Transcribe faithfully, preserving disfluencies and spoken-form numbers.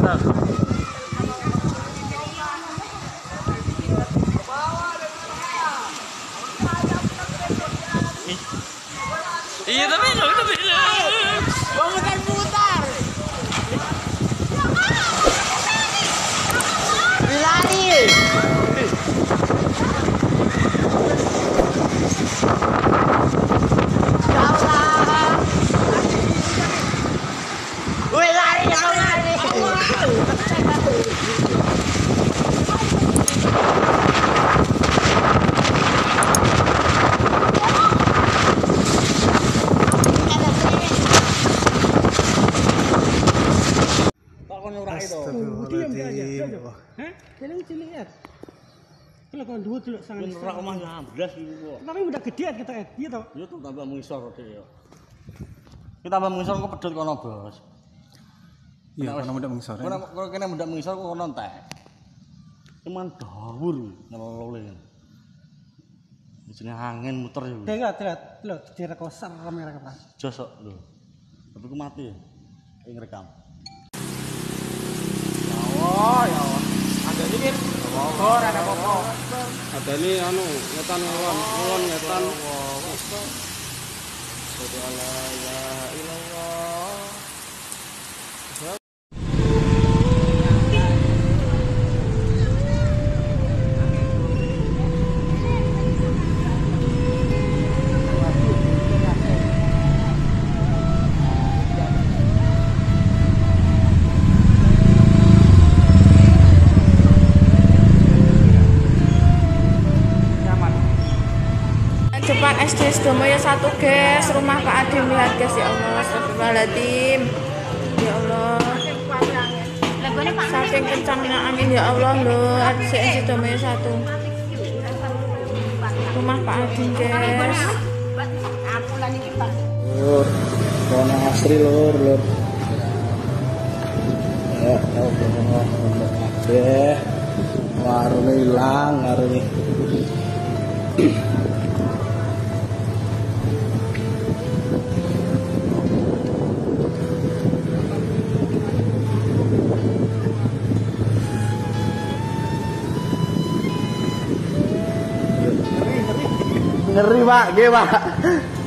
Iya tapi belum tapi belum. Mau mutar-mutar. Lari. Wih lari mau lari. Jalan cilik ya. Kalau kon duwe delok sangat. Ora omah amblas iku. Tapi udah gede kita et, iya toh? Yo tambah mengisor kok yo. Kita tambah mengisor kok pedhot kono, Bos. Iya, kono mendak mengisor. Kono kene mendak mengisor kok kono entek. Cuman dawur ngelole. Jenenge angin muter yo. Dengar, lihat, lihat direkosar kamera apa? Josok lho. Tapi ku mati ya. Ing rekam. Oh ya. Ada ini oh ada apa-apa. Ada ini anu ngetan ngulon, ngulon ngetan. La ilaha illallah. Depan S D Sidomaya satu guys, rumah Pak Adi lihat guys, ya Allah, astagfirullahaladzim, ya Allah, saking kencangnya angin ya Allah loh, S D Sidomaya satu, rumah Pak Adi guys. Lur, kono asri lur, lur. Ya Allah, kabeh warune ilang arene. Ngeri Pak, nggih Pak.